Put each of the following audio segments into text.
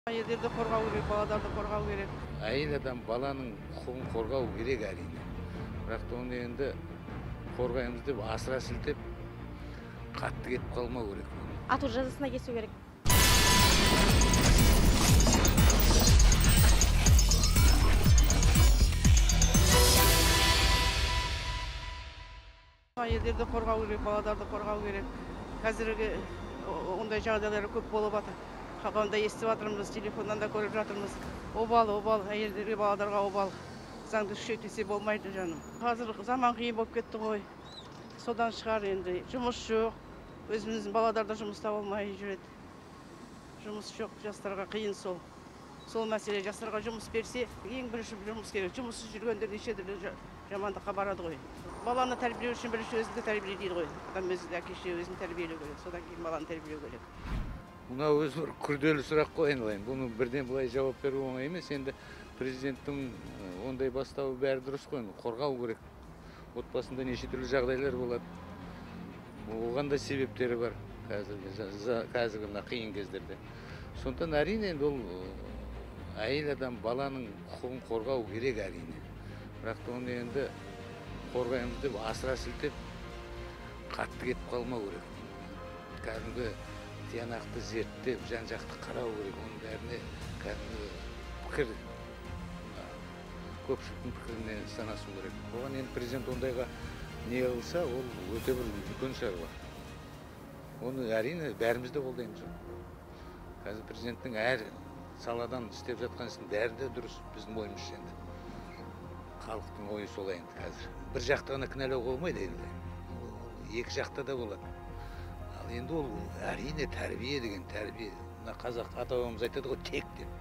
Әйелдерді қорғау керек, балаларды қорғау керек. Әйел адам баланың құқығын қорғау керек әрине. Бірақ та оны енді қорғаймыз деп асыра сілтеп қатты кетіп қалмау керек. Ату жазасына кесу керек. Әйелдерді қорғау керек, балаларды қорғау керек. Қазіргі ондай жағдайлар көп болып жатыр. Қағанда естіп жатырмыз, телефоннан да көріп жатырмыз. Обал, әйелдерге, балаларға обал. Заңды күшейтілсе болмайды жаным. Қазір заман қиын болып кетті ғой. Содан шығар енді. Жұмыс жоқ. Өзіміздің балалар да жұмыста болмай жүреді. Жұмыс жоқ, жастарға қиын сол. Сол мәселе жастарға жұмыс берсе, ең бірінші жұмыс керек. Жұмыссыз жүргендер неше түрлі жамандыққа барады ғой. Баланы тәрбиелеу үшін бірінші өзіңді тәрбиелейді ғой. Адам өзі әке-шеше өзін тәрбиелеу керек. Содан кейін баланы тәрбиелеу керек. Мынау өзі бір күрделі сұрақ қой айналайын. Бұны бірден былай жауап беру оңай емес. Енді президенттің ондай бастауы бәрі дұрыс қой. Қорғау керек. Отбасында неше түрлі жағдайлар болады. Оған да себептері бар қазіргі мына қиын кездерде. Сондықтан әрине енді ол әйел адам баланың құқығын қорғау керек әрине. Бірақ та оны енді қорғаймыз деп асыра сілтеп қатты кетіп қалмау керек. Кәдімгі тиянақты зерттеп, жан-жақты қарау керек. Оның бәріне кәдімгі пікір, көпшіліктің пікіріне санасу керек. Оған енді президент ондайға не қылса, ол өте бір үлкен шаруа. Оны әрине бәріміз де қолдаймыз. Қазір президенттің әр саладан істеп жатқан ісінің бәрі де дұрыс, біздің ойымызша енді. Халықтың ойы солай енді қазір. Бір жақты ғана кінәлауға болмайды енді. Екі жақта да болады. Ал енді ол әрине тәрбие деген тәрбие. Мына қазақ ата-бабамыз айтады ғой, тек деп.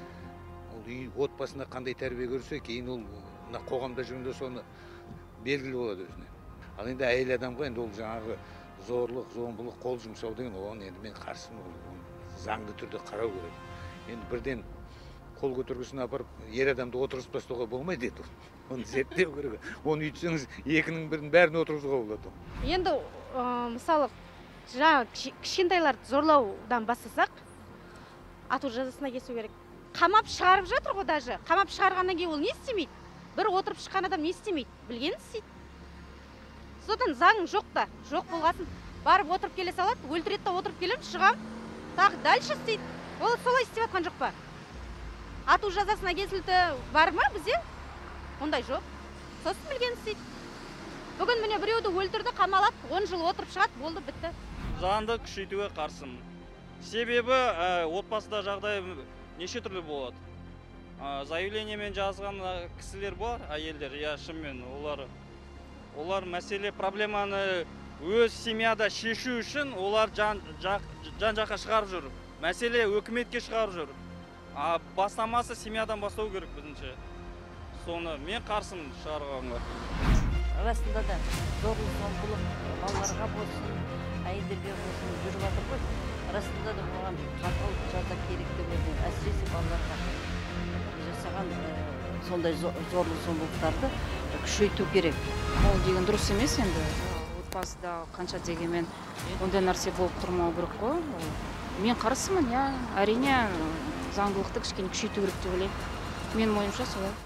Ол үй отбасында қандай тәрбие көрсе, кейін ол мына қоғамда жүргенде соны белгілі болады өзіне. Ал енді әйел адамға енді ол жаңағы зорлық, зомбылық, қол жұмсау деген оған енді мен қарсымын. Заңды түрде қарау керек. Енді бірден қол көтергісін апарып, ер адамды отырғызып тастауға болмайды еді. Оны зерттеу керек. Оны үйтсеңіз, екінің бірін бәрін отырғызуға болады. Енді мысалы, кішкентайларды зорлаудан бастасақ, ату жазасына кесу керек. Қамап шығарып жатыр ғой даже. Қамап шығарғаннан кейін ол не істемейді? Бір отырып шыққан адам не істемейді? Білгенін істейді. Содан заң жоқ та, жоқ болғасын барып отырып келе салады, өлтіреді да отырып келем, шығам, тағы дальше істейді. Ол солай істеп жатқан жоқ па? Ату жазасына кесілді бар ма бізде? Ондай жоқ. Сосын білгенін істейді. Бүгін міне біреуді өлтірді, қамалады, 10 жыл отырып шығады, болды, бітті. Заңды күшейтуге қарсымын. Себебі отбасында жағдай неше түрлі болады. Заявлениемен жазған кісілер бар, әйелдер, я шынымен олар мәселе проблеманы өз семьяда шешу үшін олар жан-жаққа шығарып жүр. Мәселе өкіметке шығарып жүр. Бастамасы семьядан бастау керек біздіңше. Соны мен қарсымын шығарғанға. Расында да зорлық-зомбылық балаларға болсын, әйелдерге болсын жүріп жатыр ғой. Расында да оған қатал жаза керек деп ойлаймын. Әсіресе балаларға жасаған сондай зорлық-зомбылықтарды күшейту керек. Ол деген дұрыс емес енді. Отбасыда қанша дегенмен ондай нәрсе болып тұрмау керек қой. Мен қарсымын, әрине заңдылықты кішкене күшейту керек деп ойлаймын. Менің ойымша солай.